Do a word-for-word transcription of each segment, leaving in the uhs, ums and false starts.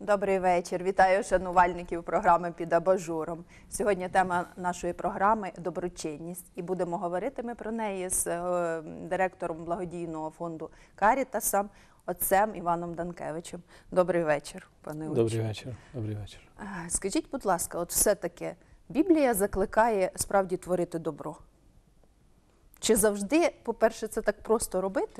Добрий вечір. Вітаю шанувальників програми «Під абажуром». Сьогодні тема нашої програми – доброчинність. І будемо говорити ми про неї з е, директором благодійного фонду «Карітаса», отцем Іваном Данкевичем. Добрий вечір, пане отче. Добрий вечір. Добрий вечір. Скажіть, будь ласка, от все-таки Біблія закликає справді творити добро. Чи завжди, по-перше, це так просто робити?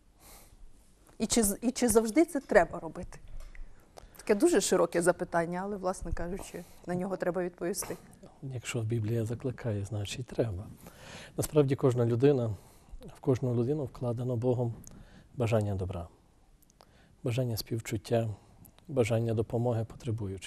І чи, і чи завжди це треба робити? Таке дуже широке запитання, але, власне кажучи, на нього треба відповісти. Якщо Біблія закликає, значить треба. Насправді кожна людина, в кожну людину вкладено Богом бажання добра, бажання співчуття, бажання допомоги потребуючим.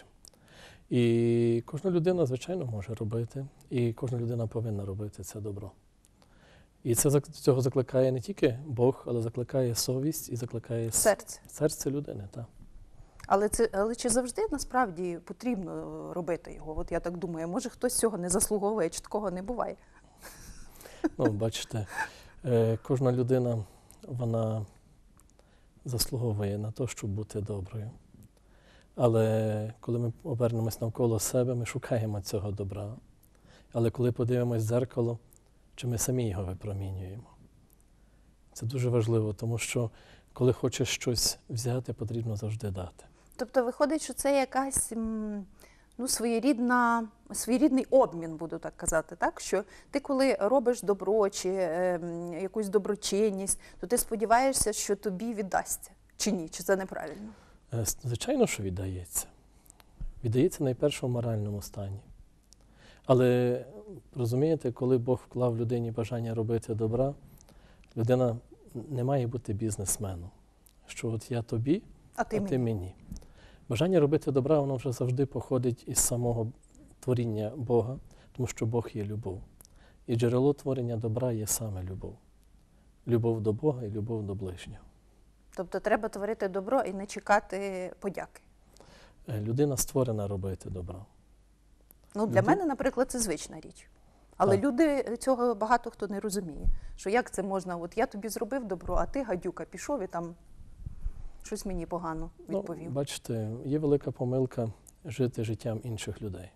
І кожна людина, звичайно, може робити, і кожна людина повинна робити це добро. І це, цього закликає не тільки Бог, але закликає совість і закликає серце, серце людини. Так. Але, це, але чи завжди насправді потрібно робити його? От я так думаю, може хтось цього не заслуговує, чи такого не буває? Ну, бачите, кожна людина, вона заслуговує на те, щоб бути доброю. Але коли ми обернемось навколо себе, ми шукаємо цього добра. Але коли подивимось в дзеркало, чи ми самі його випромінюємо? Це дуже важливо, тому що коли хочеш щось взяти, потрібно завжди дати. Тобто виходить, що це якась ну, своєрідна, своєрідний обмін, буду так казати, так? Що ти коли робиш добро чи е, якусь доброчинність, то ти сподіваєшся, що тобі віддасться. Чи ні? Чи це неправильно? Звичайно, що віддається. Віддається найперше в моральному стані. Але, розумієте, коли Бог вклав людині бажання робити добра, людина не має бути бізнесменом. Що от я тобі, а ти, а мені. ти мені. Бажання робити добра, воно вже завжди походить із самого творіння Бога, тому що Бог є любов. І джерело творення добра є саме любов. Любов до Бога і любов до ближнього. Тобто треба творити добро і не чекати подяки? Людина створена робити добро. Ну, для Люди... мене, наприклад, це звична річ. Але так. Люди, цього багато хто не розуміє. Що як це можна, от я тобі зробив добро, а ти, гадюка, пішов і там щось мені погано відповів. Ну, бачите, є велика помилка жити життям інших людей.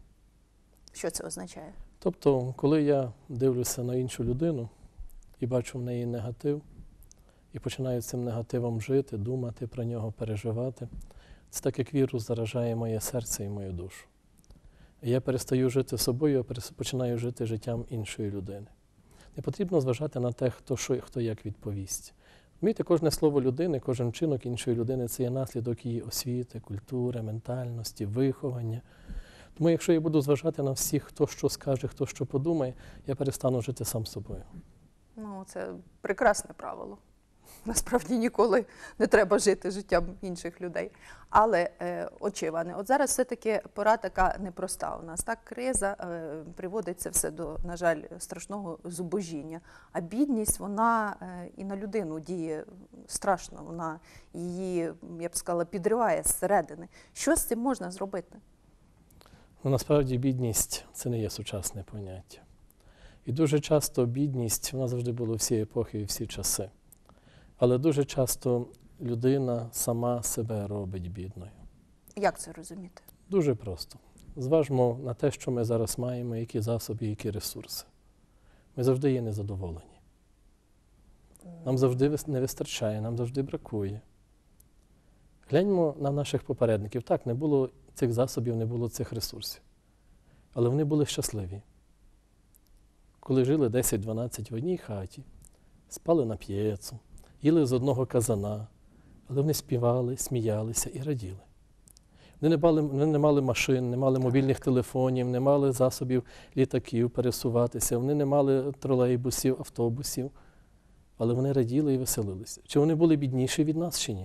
Що це означає? Тобто, коли я дивлюся на іншу людину і бачу в неї негатив, і починаю цим негативом жити, думати про нього, переживати, це так, як вірус заражає моє серце і мою душу. І я перестаю жити собою, а починаю жити життям іншої людини. Не потрібно зважати на те, хто, що, хто як відповість. Розумієте, кожне слово людини, кожен вчинок іншої людини – це є наслідок її освіти, культури, ментальності, виховання. Тому якщо я буду зважати на всіх, хто що скаже, хто що подумає, я перестану жити сам собою. Ну, це прекрасне правило. Насправді ніколи не треба жити життям інших людей. Але, е, отче Іване, от зараз все-таки пора така непроста у нас. Так, криза, е, приводить це все до, на жаль, страшного зубожіння. А бідність, вона е, і на людину діє страшно. Вона її, я б сказала, підриває зсередини. Що з цим можна зробити? Ну, насправді бідність – це не є сучасне поняття. І дуже часто бідність, вона завжди була всі епохи і всі часи. Але дуже часто людина сама себе робить бідною. Як це розуміти? Дуже просто. Зважмо на те, що ми зараз маємо, які засоби, які ресурси. Ми завжди є незадоволені. Нам завжди не вистачає, нам завжди бракує. Гляньмо на наших попередників. Так, не було цих засобів, не було цих ресурсів. Але вони були щасливі. Коли жили десять-дванадцять в одній хаті, спали на п'єцу, їли з одного казана, але вони співали, сміялися і раділи. Вони не мали, вони не мали машин, не мали мобільних телефонів, не мали засобів літаків пересуватися, вони не мали тролейбусів, автобусів, але вони раділи і веселилися. Чи вони були бідніші від нас, чи ні?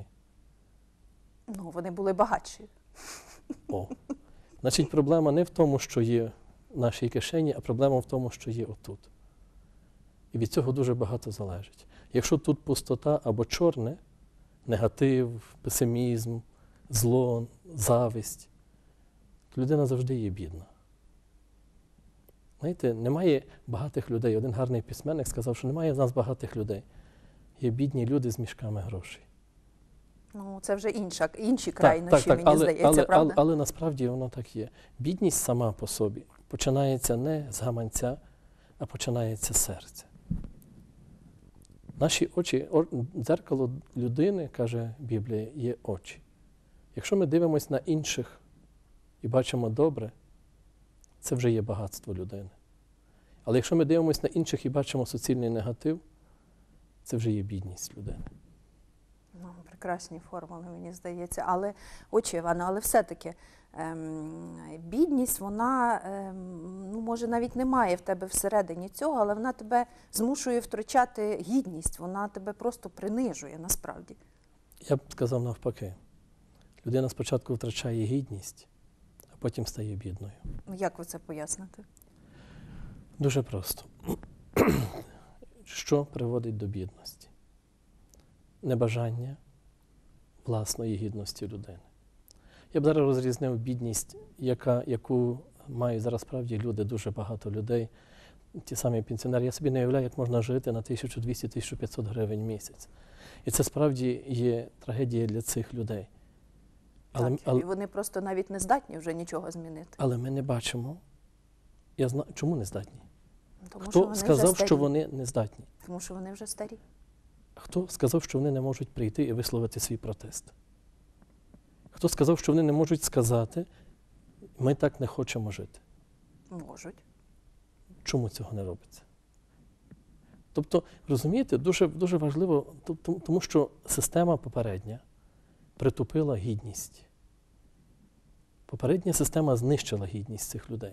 Ну, вони були багатші. О, значить, проблема не в тому, що є в нашій кишені, а проблема в тому, що є отут. І від цього дуже багато залежить. Якщо тут пустота або чорне, негатив, песимізм, зло, зависть, то людина завжди є бідна. Знаєте, немає багатих людей. Один гарний письменник сказав, що немає в нас багатих людей. Є бідні люди з мішками грошей. Ну, це вже інша, інші Так, крайнощі, так, так, мені але, здається, але, правда? але, але насправді воно так є. Бідність сама по собі починається не з гаманця, а починається з серця. Наші очі, о- дзеркало людини, каже Біблія, є очі. Якщо ми дивимося на інших і бачимо добре, це вже є багатство людини. Але якщо ми дивимося на інших і бачимо суцільний негатив, це вже є бідність людини. Ну, прекрасні формули, мені здається. Але, отче Іване, але все-таки ем, бідність, вона, ем, ну, може, навіть немає в тебе всередині цього, але вона тебе змушує втрачати гідність, вона тебе просто принижує насправді. Я б сказав навпаки. Людина спочатку втрачає гідність, а потім стає бідною. Ну, як ви це поясните? Дуже просто. Що приводить до бідності? Небажання власної гідності людини. Я б зараз розрізнив бідність, яка, яку мають зараз справді люди, дуже багато людей, ті самі пенсіонери. Я собі не уявляю, як можна жити на тисяча двісті - тисяча п'ятсот гривень в місяць. І це справді є трагедія для цих людей. Але, Так, але, і вони просто навіть не здатні вже нічого змінити. але ми не бачимо. Я знаю, чому не здатні? Тому що Хто вони вже сказав, старі. що вони не здатні? Тому що вони вже старі. Хто сказав, що вони не можуть прийти і висловити свій протест? Хто сказав, що вони не можуть сказати, ми так не хочемо жити? Можуть. Чому цього не робиться? Тобто, розумієте, дуже, дуже важливо, ту- тому що система попередня притупила гідність. Попередня система знищила гідність цих людей.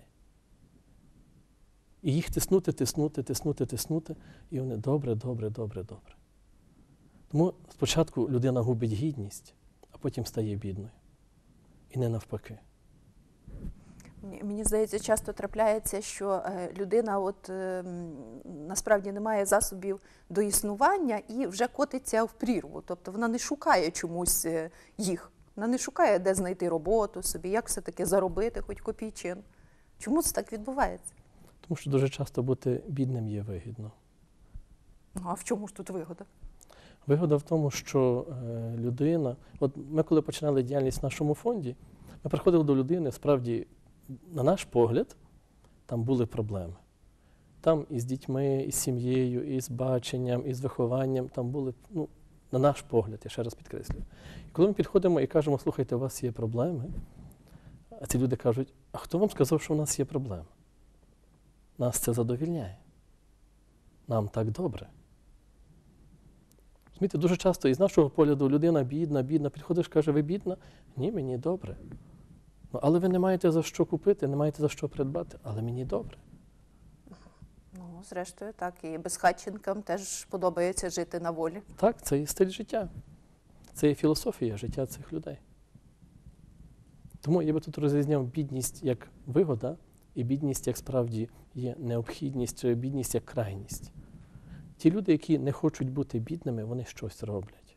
І їх тиснути, тиснути, тиснути, тиснути, і вони добре, добре, добре, добре. Тому спочатку людина губить гідність, а потім стає бідною. І не навпаки. Мені- Мені здається, часто трапляється, що е, людина от, е, м, насправді не має засобів до існування і вже котиться в прірву. Тобто вона не шукає чомусь е, їх. Вона не шукає, де знайти роботу собі, як все-таки заробити хоч копійчин. Чому це так відбувається? Тому що дуже часто бути бідним є вигідно. Ну, а в чому ж тут вигода? Вигода в тому, що е, людина, от ми коли починали діяльність в нашому фонді, ми приходили до людини, справді, на наш погляд, там були проблеми. Там і з дітьми, і з сім'єю, і з баченням, і з вихованням, там були, ну, на наш погляд, я ще раз підкреслюю. І коли ми підходимо і кажемо, слухайте, у вас є проблеми, а ці люди кажуть, а хто вам сказав, що у нас є проблеми? Нас це задовільняє. Нам так добре. Розумієте, дуже часто із нашого погляду людина бідна, бідна, підходиш, каже, ви бідна? Ні, мені добре. Ну, але ви не маєте за що купити, не маєте за що придбати, але мені добре. Ну, зрештою, так. І безхатченкам теж подобається жити на волі. Так, це є стиль життя. Це є філософія життя цих людей. Тому я би тут розрізняв бідність як вигода і бідність як справді є необхідність, чи бідність як крайність. Ті люди, які не хочуть бути бідними, вони щось роблять.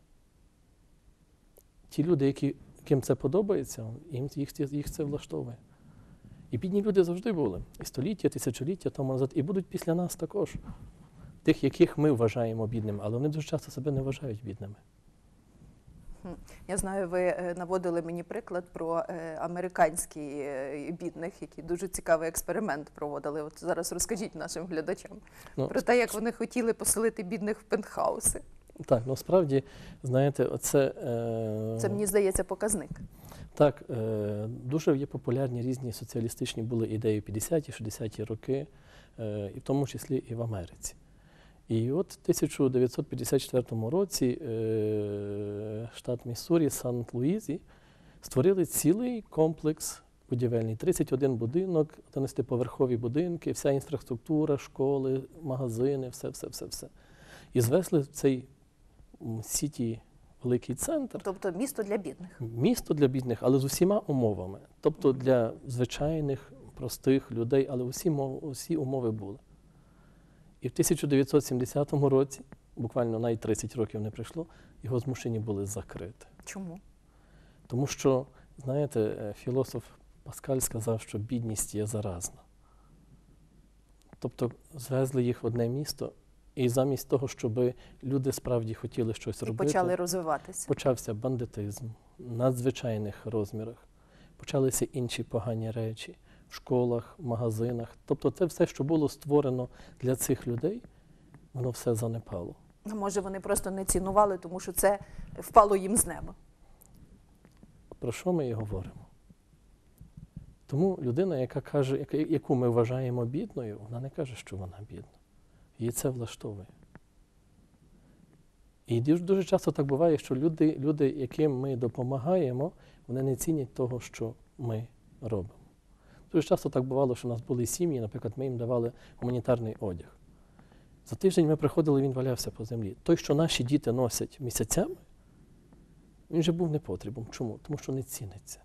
Ті люди, які, яким це подобається, їм, їх, їх це влаштовує. І бідні люди завжди були. І століття, тисячоліття тому назад. І будуть після нас також. Тих, яких ми вважаємо бідними, але вони дуже часто себе не вважають бідними. Я знаю, ви е, наводили мені приклад про е, американські е, бідних, які дуже цікавий експеримент проводили. От зараз розкажіть нашим глядачам Ну, про те, як вони хотіли поселити бідних в пентхауси. Так, ну справді, знаєте, оце... Е... Це, мені здається, показник. Так, е, дуже є популярні різні соціалістичні були ідеї в п'ятдесяті, шістдесяті роки, е, і в тому числі і в Америці. І от в тисяча дев'ятсот п'ятдесят четвертому році е, штат Міссурі, Сант-Луїзі, створили цілий комплекс будівельний. тридцять один будинок, одинадцятиповерхові будинки, вся інфраструктура, школи, магазини, все, все, все, все. І звезли в цей м, сіті великий центр. Тобто місто для бідних. Місто для бідних, але з усіма умовами. Тобто для звичайних, простих людей, але усі, мов- усі умови були. І в тисяча дев'ятсот сімдесятому році, буквально навіть тридцять років не пройшло, його змушені були закрити. Чому? Тому що, знаєте, е, філософ Паскаль сказав, що бідність є заразна. Тобто звезли їх в одне місто, І замість того, щоб люди справді хотіли щось І робити, почали розвиватися. почався бандитизм в надзвичайних розмірах, почалися інші погані речі в школах, магазинах. Тобто це все, що було створено для цих людей, воно все занепало. А може, вони просто не цінували, тому що це впало їм з неба. Про що ми і говоримо? Тому людина, яка каже, яка- яку ми вважаємо бідною, вона не каже, що вона бідна. Її це влаштовує. І дуже, дуже часто так буває, що люди, люди, яким ми допомагаємо, вони не цінять того, що ми робимо. Дуже часто так бувало, що у нас були сім'ї, наприклад, ми їм давали гуманітарний одяг. За тиждень ми приходили, він валявся по землі. Той, що наші діти носять місяцями, він вже був непотребом. Чому? Тому що не ціниться.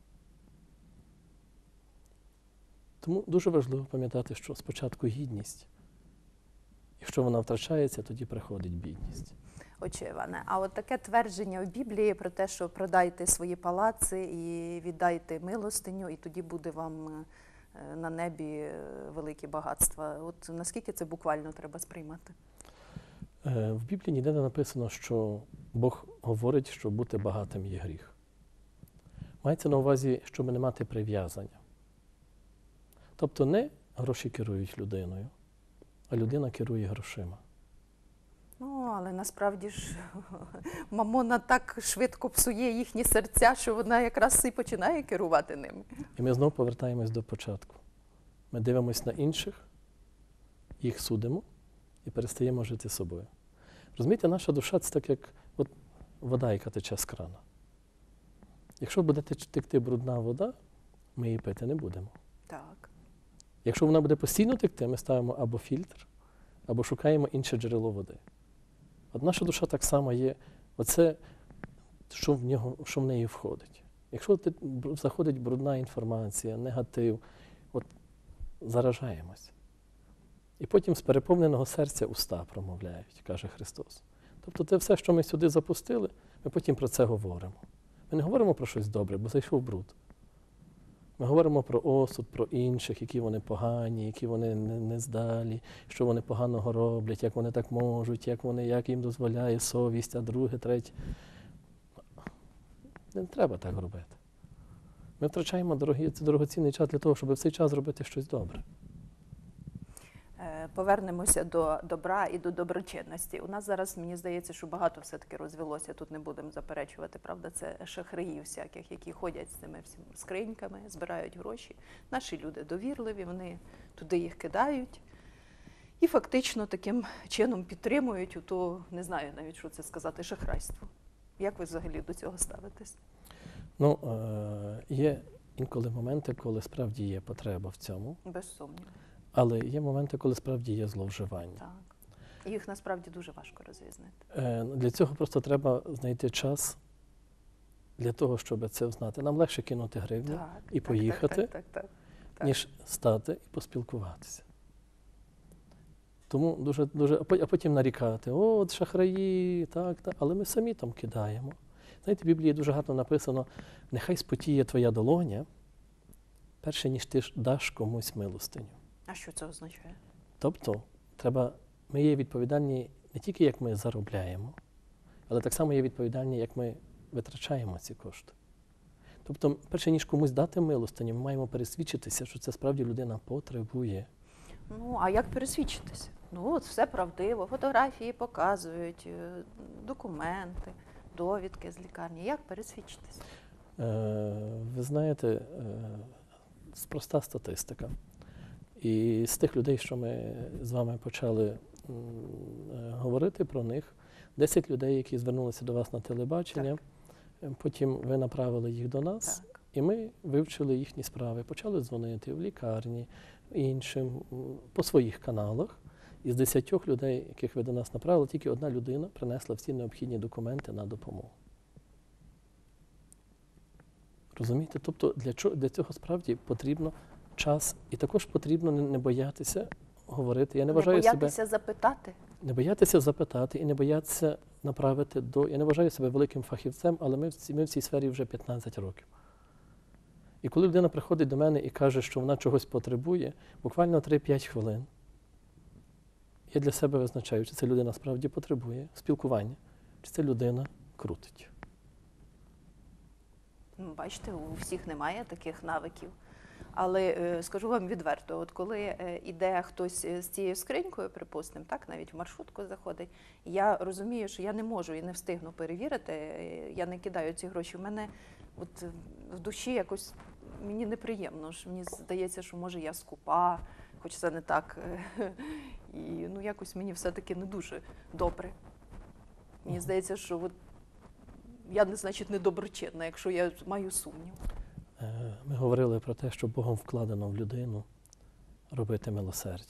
Тому дуже важливо пам'ятати, що спочатку гідність. Якщо вона втрачається, тоді приходить бідність. Отче Іване, а от таке твердження в Біблії про те, що продайте свої палаци і віддайте милостиню, і тоді буде вам е, на небі е, великі багатства. От наскільки це буквально треба сприймати? Е, В Біблії ніде не написано, що Бог говорить, що бути багатим є гріх. Мається на увазі, щоб не мати прив'язання. Тобто не гроші керують людиною, а людина керує грошима. Ну, але насправді ж мамона так швидко псує їхні серця, що вона якраз і починає керувати ними. І ми знову повертаємось до початку. Ми дивимося на інших, їх судимо і перестаємо жити собою. Розумієте, наша душа – це так, як от вода, яка тече з крана. Якщо буде теч- текти брудна вода, ми її пити не будемо. Так. Якщо вона буде постійно текти, ми ставимо або фільтр, або шукаємо інше джерело води. От наша душа так само є, оце, що в, нього, що в неї входить. Якщо ти- бр- заходить брудна інформація, негатив, от заражаємось. І потім з переповненого серця уста промовляють, каже Христос. Тобто те все, що ми сюди запустили, ми потім про це говоримо. Ми не говоримо про щось добре, бо зайшов бруд. Ми говоримо про осуд, про інших, які вони погані, які вони не- нездалі, що вони поганого роблять, як вони так можуть, як вони, як їм дозволяє совість, а друге, третє. Не треба так робити. Ми втрачаємо дорогі, це дорогоцінний час для того, щоб в цей час зробити щось добре. Е, Повернемося до добра і до доброчинності. У нас зараз, мені здається, що багато все-таки розвелося, тут не будемо заперечувати, правда, це шахраїв всяких, які ходять з цими всіма скриньками, збирають гроші. Наші люди довірливі, вони туди їх кидають і фактично таким чином підтримують, ото, не знаю навіть, що це сказати, шахрайство. Як ви взагалі до цього ставитесь? Ну, е, є інколи моменти, коли справді є потреба в цьому, Без сумніву. але є моменти, коли справді є зловживання. Так. І їх насправді дуже важко розрізнити. Е, Для цього просто треба знайти час для того, щоб це знати. Нам легше кинути гривню Так, і так, поїхати, так, так, так, так. ніж стати і поспілкуватися. Тому дуже, дуже, а по- а потім нарікати, о, от шахраї, так, так, але ми самі там кидаємо. Знаєте, в Біблії дуже гарно написано, нехай спотіє твоя долоня, перше, ніж ти ж даш комусь милостиню. А що це означає? Тобто, треба, ми є відповідальні не тільки як ми заробляємо, але так само є відповідальні, як ми витрачаємо ці кошти. Тобто, перше, ніж комусь дати милостиню, ми маємо пересвідчитися, що це справді людина потребує. Ну, а як пересвідчитися? Ну, от все правдиво, фотографії показують, е, документи, довідки з лікарні. Як пересвідчитися? Е, ви знаєте, е, проста статистика. І з тих людей, що ми з вами почали м, е, говорити про них, десять людей, які звернулися до вас на телебачення, е, потім ви направили їх до нас, Так. і ми вивчили їхні справи, почали дзвонити в лікарні, іншим, м, по своїх каналах. Із десятьох людей, яких ви до нас направили, тільки одна людина принесла всі необхідні документи на допомогу. Розумієте? Тобто для, чого, для цього справді потрібно час, і також потрібно не, не боятися говорити. Я не, Не вважаю себе, боятися запитати? не боятися запитати і не боятися направити до... Я не вважаю себе великим фахівцем, але ми в цій, ми в цій сфері вже п'ятнадцять років. І коли людина приходить до мене і каже, що вона чогось потребує, буквально три-п'ять хвилин, я для себе визначаю, чи ця людина справді потребує спілкування, чи ця людина крутить. Ну, бачите, у всіх немає таких навиків. Але е, скажу вам відверто, от коли е, іде хтось з цією скринькою, припустимо, так, навіть в маршрутку заходить, я розумію, що я не можу і не встигну перевірити, е, я не кидаю ці гроші. У мене от е, в душі якось мені неприємно, що мені здається, що може я скупа, хоч це не так. е, І ну якось мені все-таки не дуже добре. Мені здається, що от я, не значить, недоброчинна, якщо я маю сумнів. Е, Ми говорили про те, що Богом вкладено в людину робити милосердя.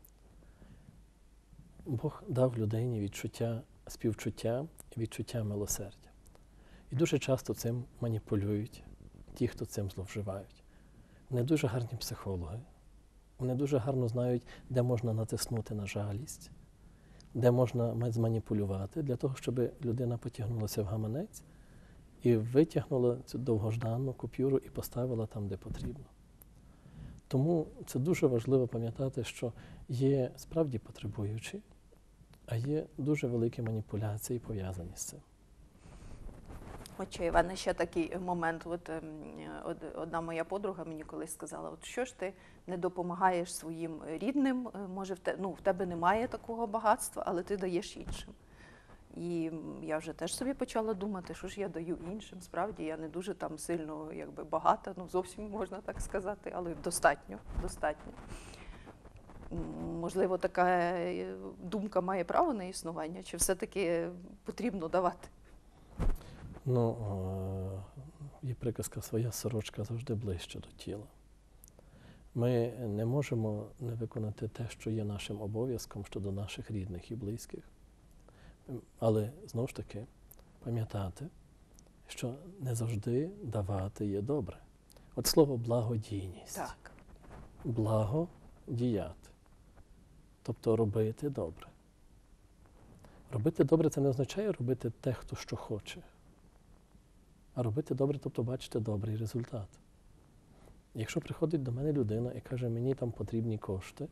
Бог дав людині відчуття співчуття і відчуття милосердя. І дуже часто цим маніпулюють ті, хто цим зловживають. Вони дуже гарні психологи, вони дуже гарно знають, де можна натиснути на жалість, де можна зманіпулювати, для того, щоб людина потягнулася в гаманець і витягнула цю довгожданну купюру і поставила там, де потрібно. Тому це дуже важливо пам'ятати, що є справді потребуючі, а є дуже великі маніпуляції, пов'язані з цим. Отче Іване, ще такий момент. От ем, од- одна моя подруга мені колись сказала, от що ж ти не допомагаєш своїм рідним, е, може в, те, ну, в тебе немає такого багатства, але ти даєш іншим. І м, я вже теж собі почала думати, що ж я даю іншим. Справді я не дуже там сильно якби багата, ну зовсім можна так сказати, але достатньо, достатньо. М, Можливо, така е, думка має право на існування, чи все-таки потрібно давати? Ну, е, є приказка «своя сорочка завжди ближче до тіла». Ми не можемо не виконати те, що є нашим обов'язком щодо наших рідних і близьких. Але, знову ж таки, пам'ятати, що не завжди давати є добре. От слово «благодійність». Так. Благо діяти. Тобто робити добре. Робити добре – це не означає робити те, хто що хоче. А робити добре, тобто бачити добрий результат. Якщо приходить до мене людина і каже, мені там потрібні кошти,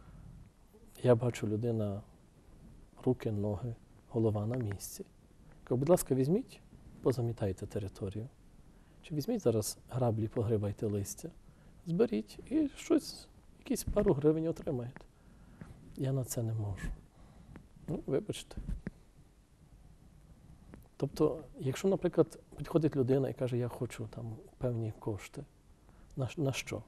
я бачу людина, руки, ноги, голова на місці. Кажу, будь ласка, візьміть, позамітайте територію. Чи візьміть зараз граблі, погрибайте листя, зберіть і щось, якісь пару гривень отримаєте. Я на це не можу. Ну, вибачте. Тобто, якщо, наприклад, підходить людина і каже, я хочу там певні кошти, на, на що?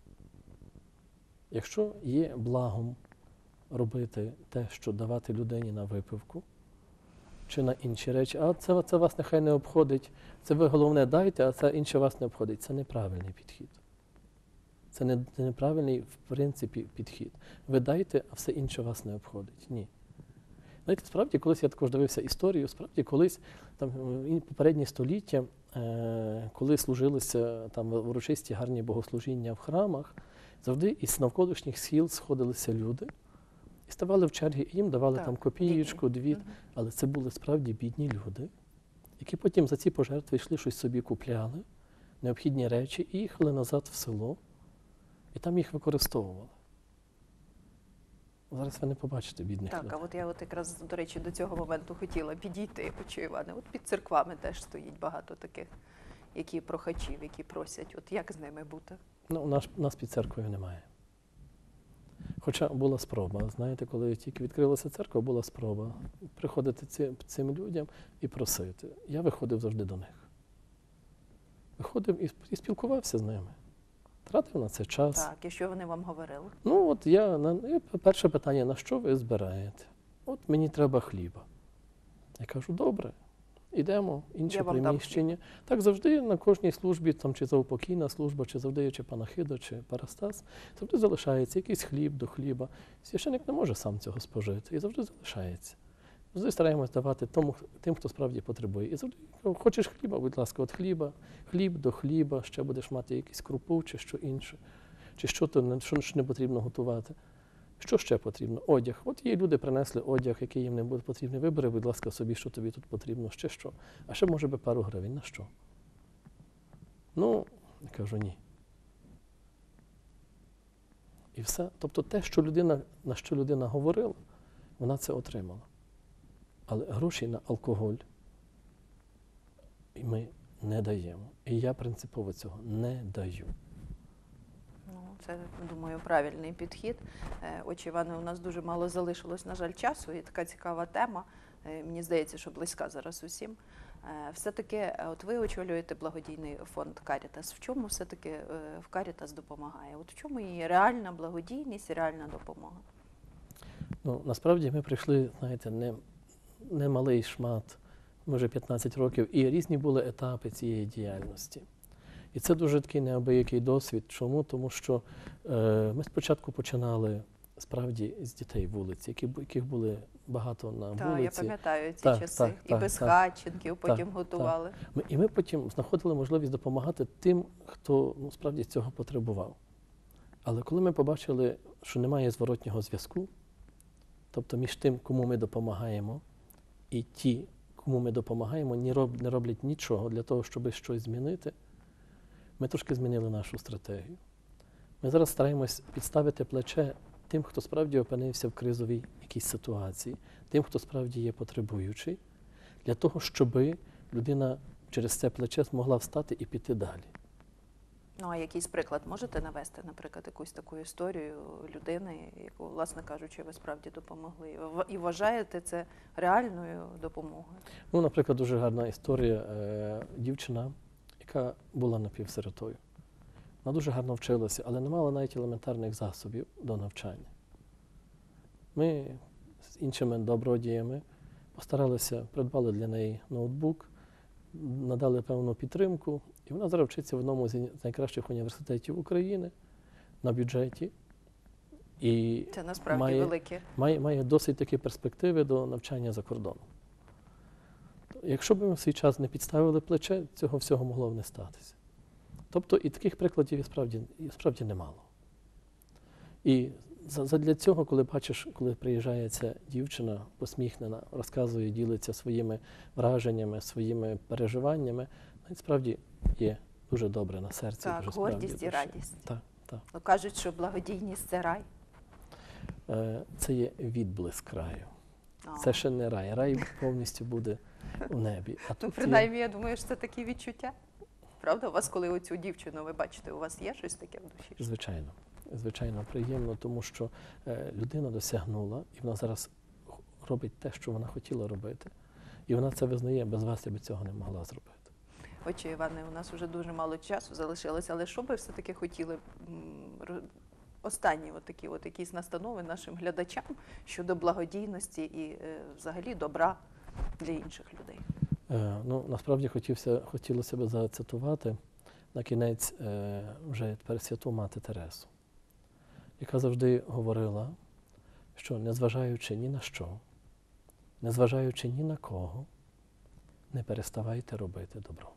Якщо є благом робити те, що давати людині на випивку, чи на інші речі, а це, це вас нехай не обходить, це ви головне дайте, а це інше вас не обходить. Це неправильний підхід. Це не, це неправильний, в принципі, підхід. Ви дайте, а все інше вас не обходить. Ні. Знаєте, справді, колись я також дивився історію, справді колись, там, в попередні століття, е, коли служилися там урочисті гарні богослужіння в храмах, завжди із навколишніх сіл сходилися люди і ставали в черги, і їм давали Так, там копієчку, бідні. дві. Мгм. Але це були справді бідні люди, які потім за ці пожертви йшли, щось собі купляли, необхідні речі, і їхали назад в село, і там їх використовували. Зараз ви не побачите бідних Так, а людей. от я от якраз, до речі, до цього моменту хотіла підійти, Отче Іване. От під церквами теж стоїть багато таких, які прохачів, які просять. От як з ними бути? Ну, у нас, у нас під церквою немає. Хоча була спроба, знаєте, коли тільки відкрилася церква, була спроба приходити ці, цим людям і просити. Я виходив завжди до них. Виходив і, і спілкувався з ними. Тратив на це час. Так, і що вони вам говорили? Ну, от я, на, і перше питання, на що ви збираєте? От мені треба хліба. Я кажу, добре, ідемо, інше Я вам дам приміщення. Так завжди на кожній службі, там, чи заупокійна служба, чи завжди є чи панахида, чи парастас, завжди залишається якийсь хліб до хліба. Священик не може сам цього спожити, і завжди залишається. Завжди стараємось давати тому, тим, хто справді потребує. І завжди, хочеш хліба, будь ласка, от хліба, хліб до хліба, ще будеш мати якийсь крупу, чи що інше. Чи що то що не потрібно готувати. Що ще потрібно? Одяг. От є люди принесли одяг, який їм не буде потрібний. Вибери, будь ласка, собі, що тобі тут потрібно, ще що. А ще, може би, пару гривень. На що? Ну, я кажу, ні. І все. Тобто те, що людина, на що людина говорила, вона це отримала. Але гроші на алкоголь ми не даємо. І я принципово цього не даю. Ну, це, думаю, правильний підхід. Е, Отче Іване, у нас дуже мало залишилось, на жаль, часу, і така цікава тема. Е, Мені здається, що близька зараз усім. Е, Все-таки, е, от ви очолюєте благодійний фонд Карітас. В чому все-таки е, в Карітас допомагає? От в чому її реальна благодійність, реальна допомога? Ну, насправді ми прийшли, знаєте, не, не малий шмат, може п'ятнадцять років, і різні були етапи цієї діяльності. І це дуже такий неабиякий досвід. Чому? Тому що е, ми спочатку починали справді з дітей вулиці, які, бу- яких були багато на Так, я вулиці. пам'ятаю ці Так, часи. так, І так, без так. хатченків потім Так, готували. Ми, і ми потім знаходили можливість допомагати тим, хто ну, справді цього потребував. Але коли ми побачили, що немає зворотнього зв'язку, тобто між тим, кому ми допомагаємо, і ті, кому ми допомагаємо, ні роб, не роблять нічого для того, щоб щось змінити, ми трошки змінили нашу стратегію. Ми зараз стараємось підставити плече тим, хто справді опинився в кризовій якійсь ситуації, тим, хто справді є потребуючий, для того, щоб людина через це плече змогла встати і піти далі. Ну, а якийсь приклад можете навести, наприклад, якусь таку історію людини, яку, власне кажучи, ви справді допомогли? В- І вважаєте це реальною допомогою? Ну, наприклад, дуже гарна історія. Е, дівчина, яка була напівсиротою. Вона дуже гарно вчилася, але не мала навіть елементарних засобів до навчання. Ми з іншими добродіями постаралися, придбали для неї ноутбук, надали певну підтримку, і вона зараз вчиться в одному з найкращих університетів України на бюджеті. І Це насправді має, велике. має, має досить такі перспективи до навчання за кордоном. Якщо б ми в свій час не підставили плече, цього всього могло б не статися. Тобто і таких прикладів і справді, і справді немало. І за- задля цього, коли бачиш, коли приїжджає ця дівчина посміхнена, розказує, ділиться своїми враженнями, своїми переживаннями, навіть справді є дуже добре на серці. Так, дуже справді гордість і дуже. радість. Так, так. Ну, кажуть, що благодійність – це рай. Е, Це є відблиск раю. А. Це ще не рай. Рай повністю буде у небі. А Ну, тут є- принаймні, я думаю, що це такі відчуття. Правда, у вас, коли оцю дівчину ви бачите, у вас є щось таке в душі? Звичайно, звичайно, приємно, тому що е, людина досягнула, і вона зараз х- робить те, що вона хотіла робити. І вона це визнає, без вас я би цього не могла зробити. Отче Іване, у нас вже дуже мало часу залишилося, але що би все-таки хотіли м, ро- останні от такі от якісь настанови нашим глядачам щодо благодійності і е, взагалі добра для інших людей? Е, ну, насправді хотівся, хотілося б зацитувати на кінець е, вже тепер святу мати Тересу, яка завжди говорила, що незважаючи ні на що, незважаючи ні на кого, не переставайте робити добро.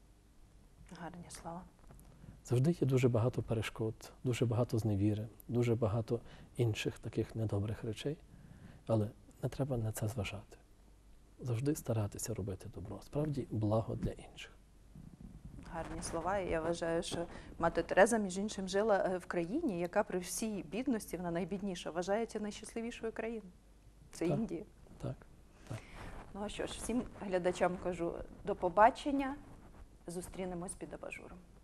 Гарні слова. Завжди є дуже багато перешкод, дуже багато зневіри, дуже багато інших таких недобрих речей, але не треба на це зважати. Завжди старатися робити добро. Справді благо для інших. Гарні слова. І я вважаю, що мати Тереза, між іншим, жила е, в країні, яка при всій бідності, вона найбідніша, вважається найщасливішою країною. Це Так. Індія. Так. Ну а що ж, всім глядачам кажу до побачення. Зустрінемось під абажуром.